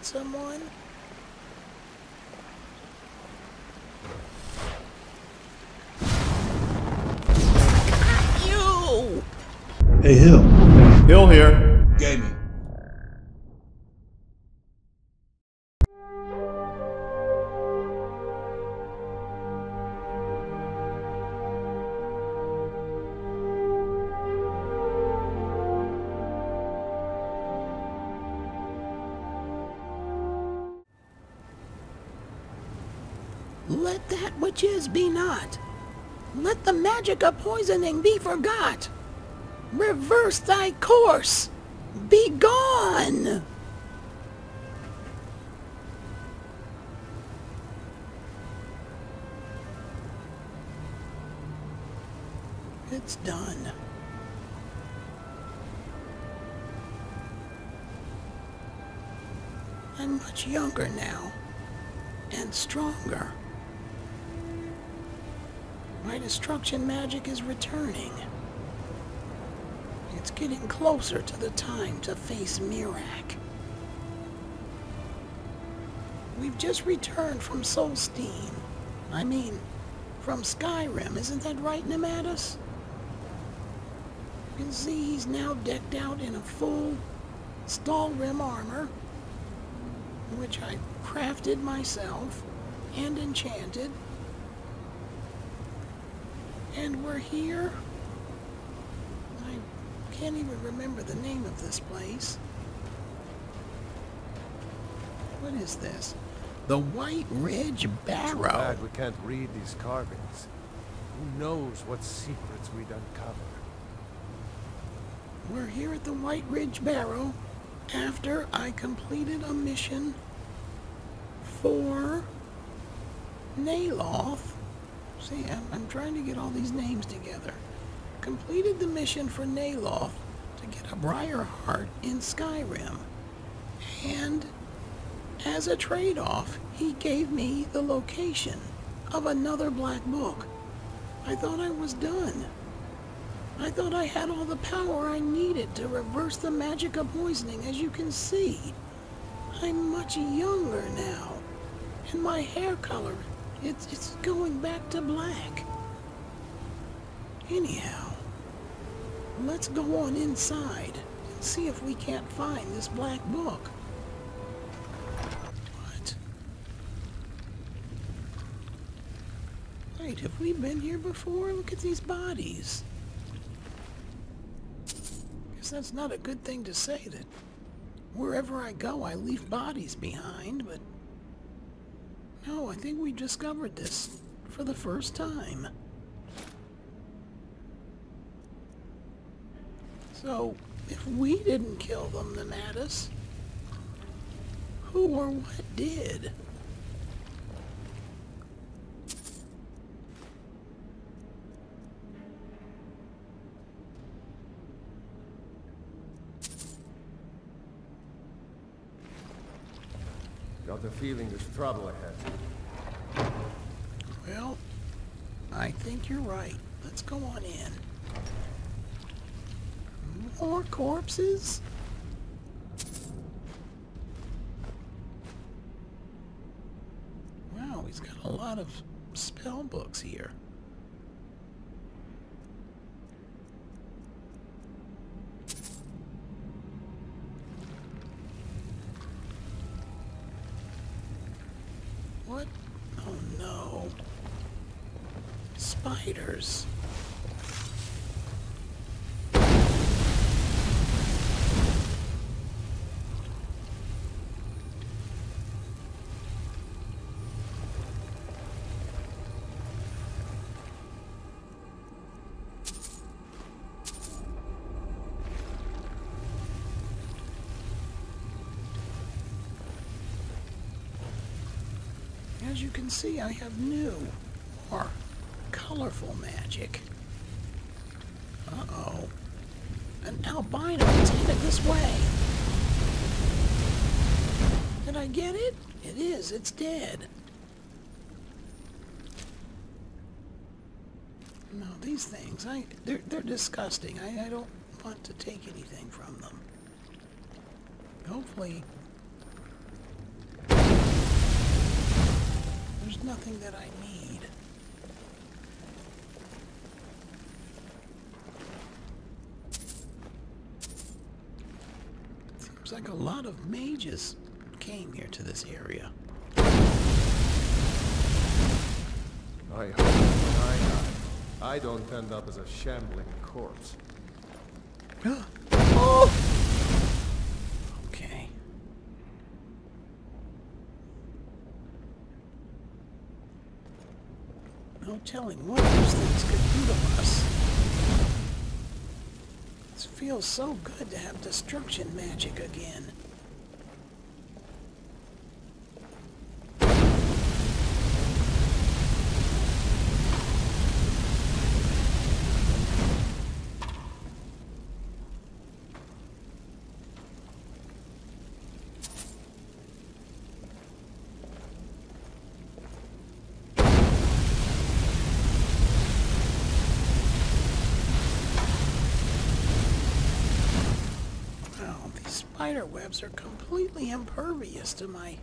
hurt someone? You! Hey, Hill. Hill here. Gaming. Let that which is be not. Let the Magicka poisoning be forgot. Reverse thy course. Be gone. It's done. I'm much younger now, and stronger. My destruction magic is returning. It's getting closer to the time to face Miraak. We've just returned from Solstein. I mean, from Skyrim. Isn't that right, Nemadus? You can see he's now decked out in a full Stalrim armor, which I crafted myself and enchanted. And we're here. I can't even remember the name of this place. What is this? The White Ridge Barrow. Too bad we can't read these carvings. Who knows what secrets we'd uncover. We're here at the White Ridge Barrow after I completed a mission for Naloth. See, I'm trying to get all these names together. Completed the mission for Naloth to get a Briar Heart in Skyrim. And as a trade-off, he gave me the location of another black book. I thought I was done. I thought I had all the power I needed to reverse the Magicka poisoning. As you can see, I'm much younger now. And my hair color, it's going back to black. Anyhow, let's go on inside and see if we can't find this black book. What? Wait, have we been here before? Look at these bodies. Guess that's not a good thing to say, that wherever I go I leave bodies behind, but no, I think we discovered this for the first time. So, if we didn't kill them, Nemadus, who or what did? Got the feeling there's trouble ahead. Well, I think you're right. Let's go on in. More corpses? Wow, he's got a lot of spell books here. What? Oh no. Spiders. As you can see, I have new, more colorful magic. Uh-oh. An albino is headed this way. Did I get it? It is. It's dead. No, these things, they're disgusting. I don't want to take anything from them. Hopefully nothing that I need. Seems like a lot of mages came here to this area. I hope when I don't end up as a shambling corpse. Oh! Okay. No telling what those things could do to us. It feels so good to have destruction magic again. Spider webs are completely impervious to my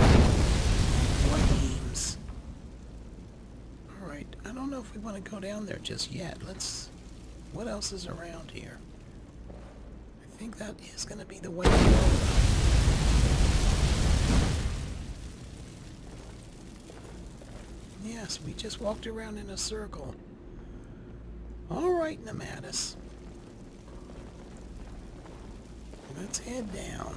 flames. Alright, I don't know if we want to go down there just yet. What else is around here? I think that is going to be the way to go. Yes, we just walked around in a circle. Alright, Nematis. Let's head down.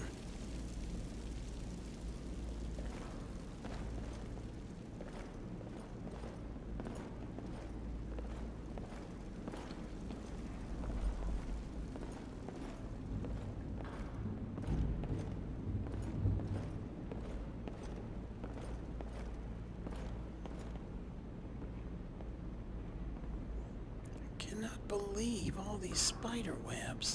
I cannot believe all these spider webs.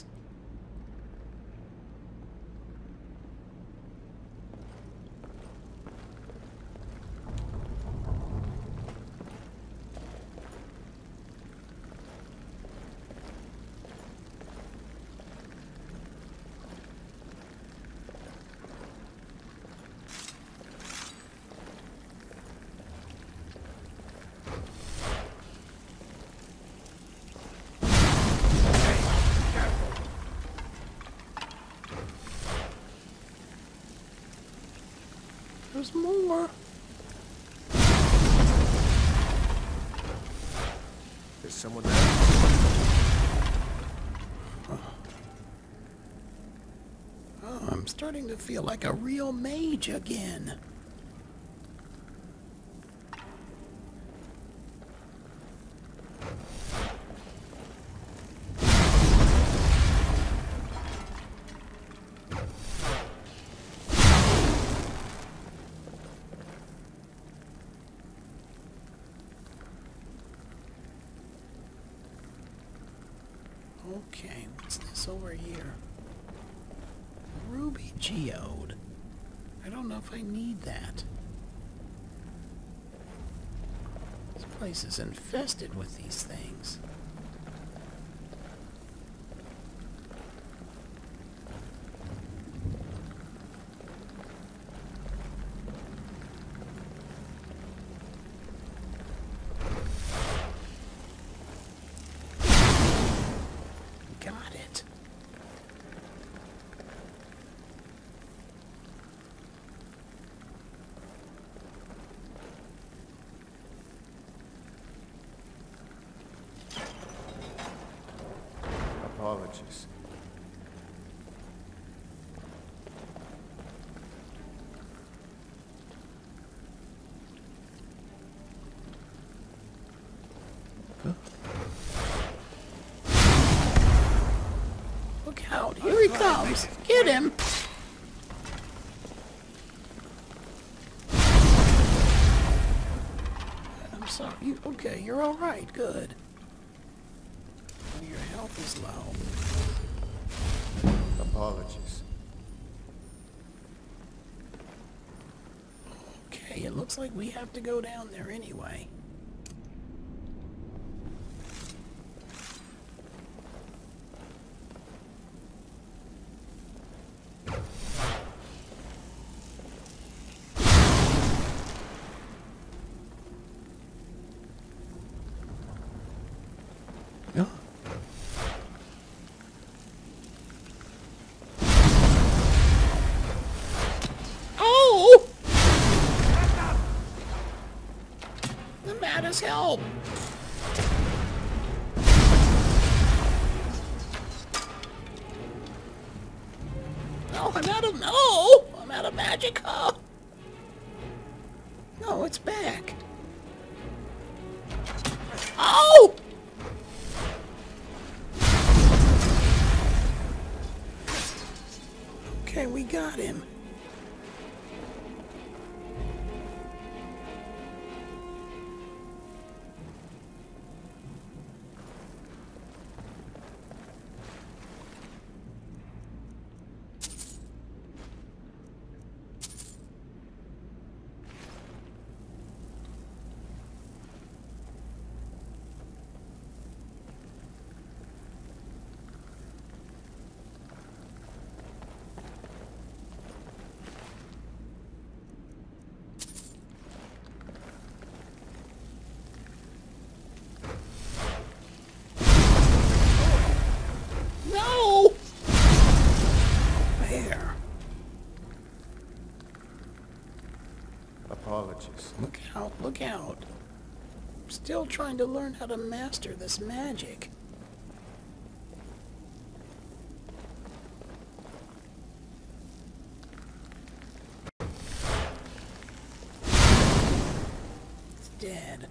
There's more. There's someone there. Oh, I'm starting to feel like a real mage again. Okay, what's this over here? Ruby geode. I don't know if I need that. This place is infested with these things. Got it. Apologies. Look out, here he comes. Get him. I'm sorry. Okay, you're all right. Good. Your health is low. Apologies. Okay, it looks like we have to go down there anyway. us help! No, I'm out of... No! I'm out of Magicka! No, it's back. Oh! Okay, we got him. Apologies. Look out, look out. I'm still trying to learn how to master this magic. It's dead.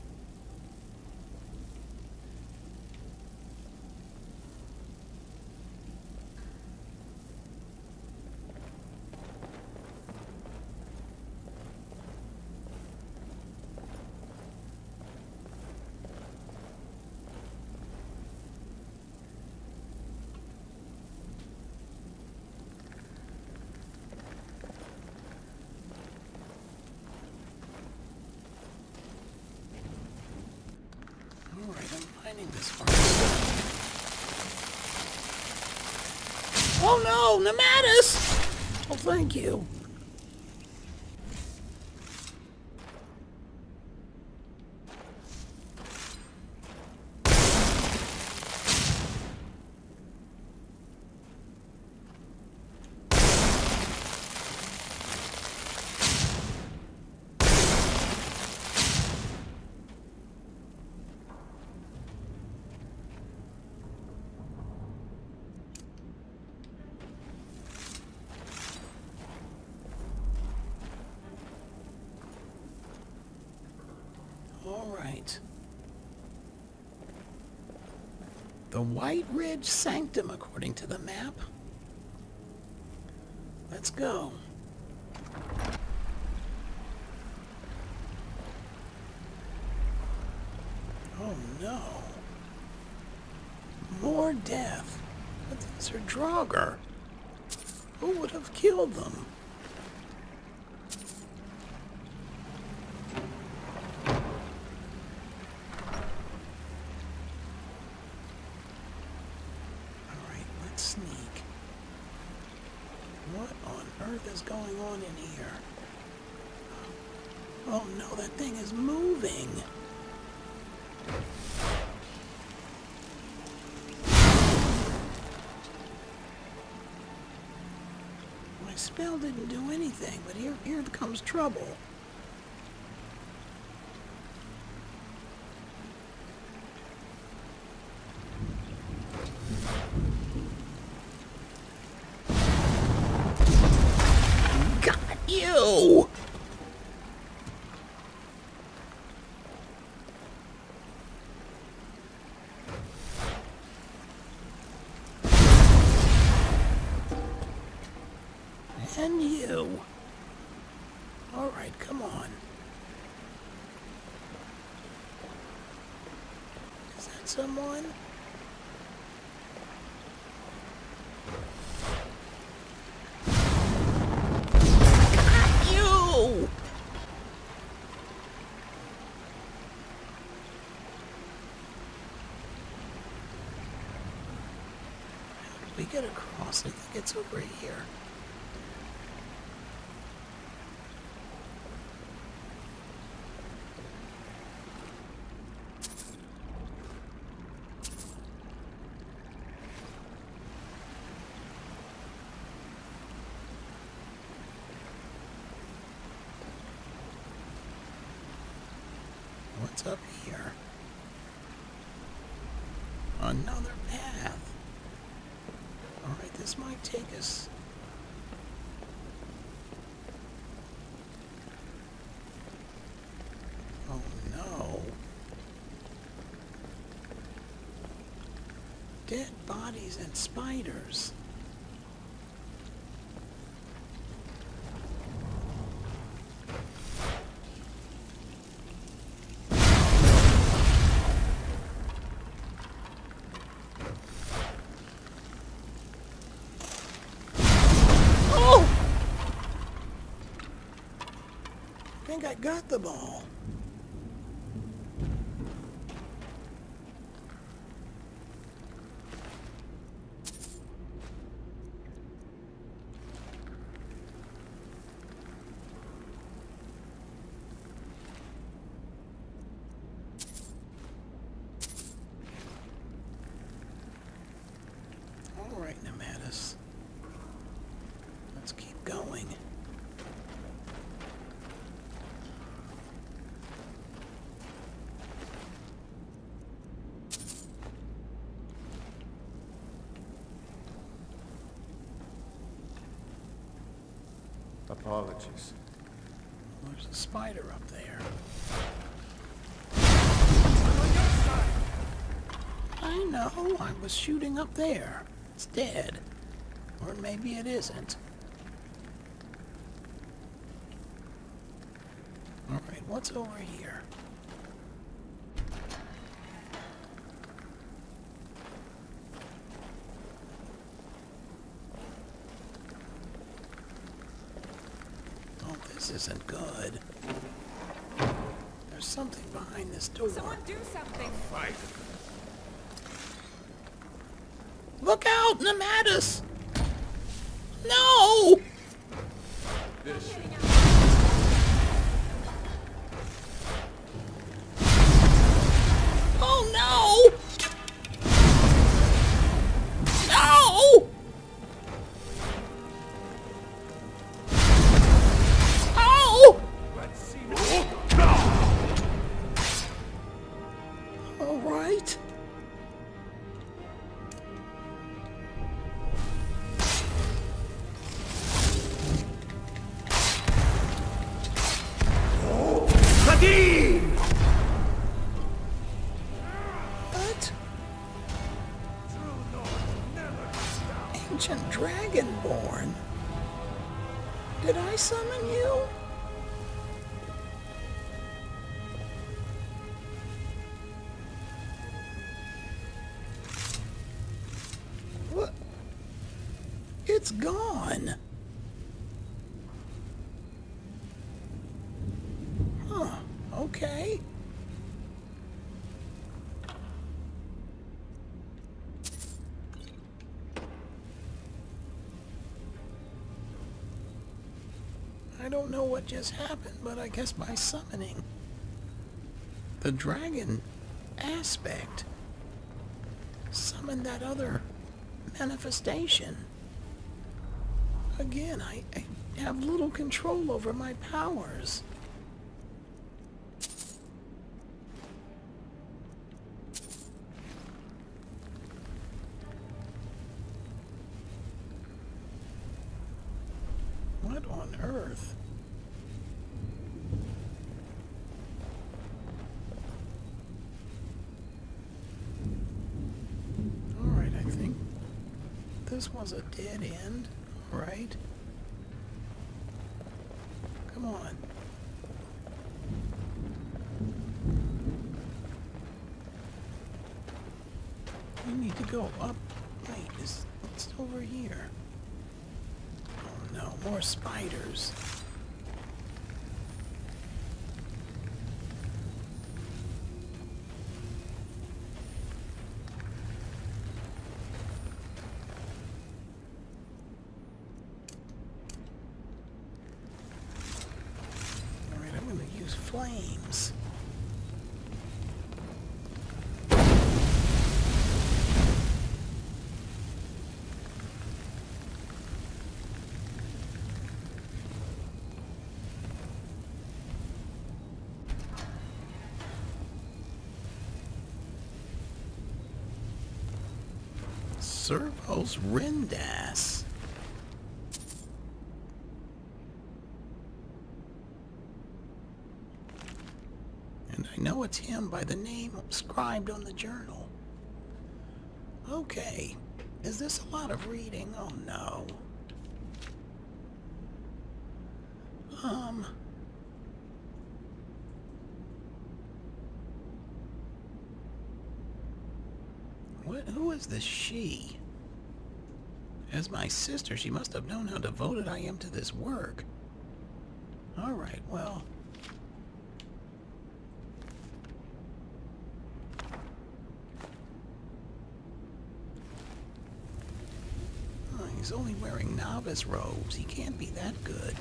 This one. Oh no, Nematis! Oh, thank you. All right. The White Ridge Sanctum, according to the map. Let's go. Oh no. More death. But these are Draugr. Who would have killed them? Sneak. What on earth is going on in here? Oh no, that thing is moving. My spell didn't do anything, but here comes trouble. You! And you. All right, come on. Is that someone? We get across. I think it's over here. What's up here? Another path. Alright, this might take us... Oh no. Dead bodies and spiders. I think I got the ball. All right, Nematis. Let's keep going. Apologies. There's a spider up there. I know, I was shooting up there. It's dead. Or maybe it isn't. Alright, what's over here? This isn't good. There's something behind this door. Someone do something. Fight. Look out, Nematis! No! This should... Oh no! No! Let's see. All right. What? Ancient Dragonborn. Did I summon you? What? It's gone. Huh. Okay. I don't know what just happened, but I guess by summoning the dragon aspect, summoned that other manifestation. Again, I have little control over my powers. What on earth? Alright, I think this was a dead end, right? Come on. We need to go up. Wait, what's over here? Oh no, more spiders. Alright, I'm gonna use flames. Servos Rindas. And I know it's him by the name inscribed on the journal. Okay. Is this a lot of reading? Oh no. Who is this she? As my sister, she must have known how devoted I am to this work. Alright, well. Oh, he's only wearing novice robes. He can't be that good.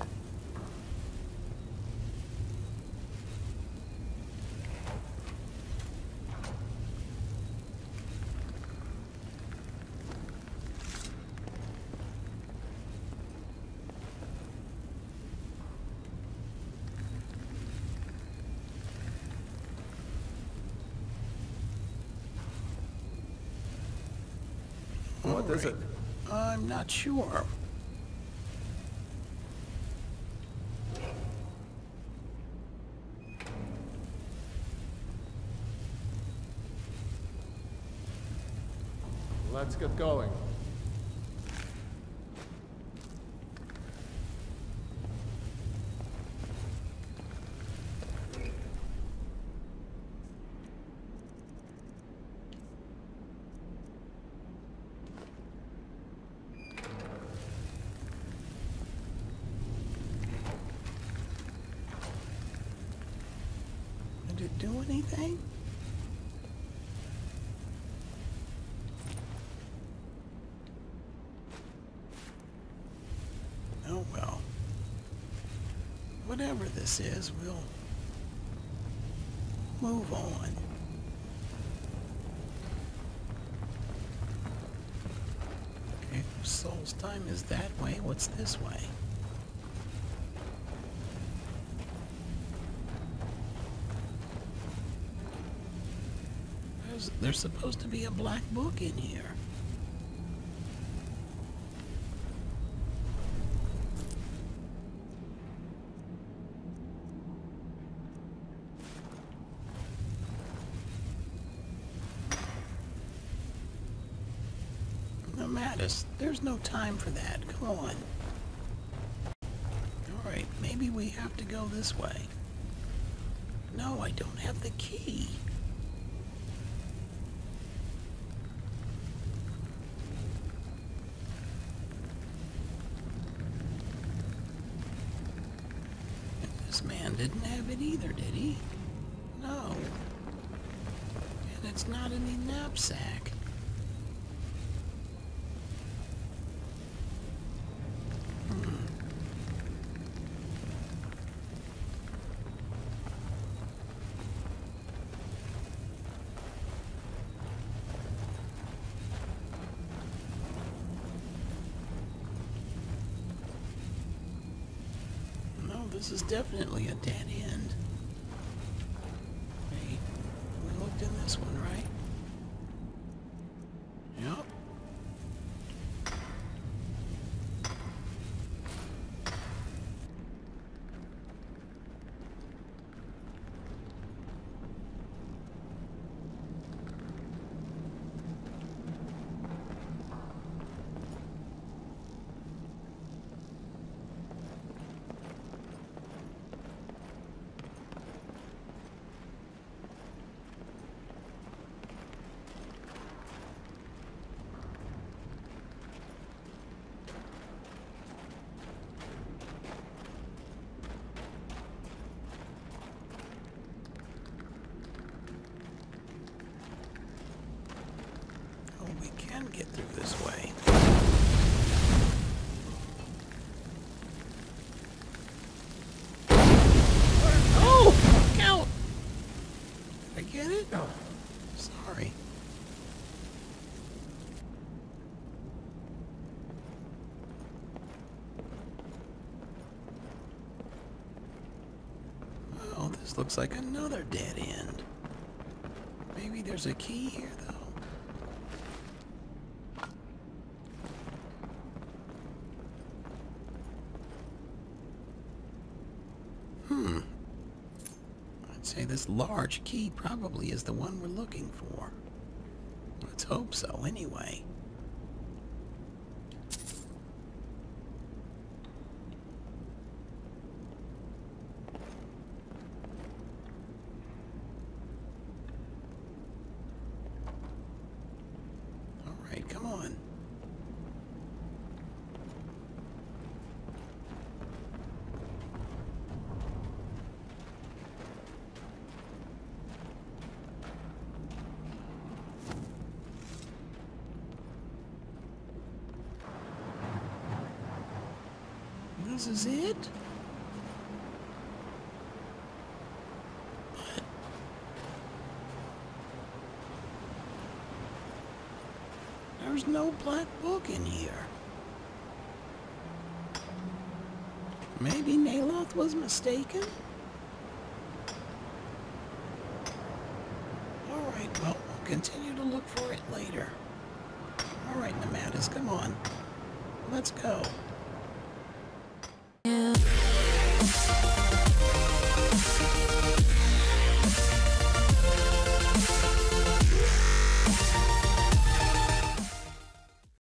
What is it? I'm not sure. Let's get going. Did it do anything? Oh well. Whatever this is, we'll move on. Okay, Soul's time is that way. What's this way? There's supposed to be a black book in here. No, Mattis, there's no time for that. Come on. Alright, maybe we have to go this way. No, I don't have the key. This man didn't have it either, did he? No. And it's not in the knapsack. This is definitely a dead end. Wait, we looked in this one, right? Yep. Get through this way. Oh! Look out! Did I get it? Oh, sorry. Well, this looks like another dead end. Maybe there's a key here, though. Say this large key probably is the one we're looking for. Let's hope so, anyway. All right, come on. This is it? But there's no black book in here. Maybe Naloth was mistaken? Alright, well, we'll continue to look for it later. Alright, Nematis, come on. Let's go.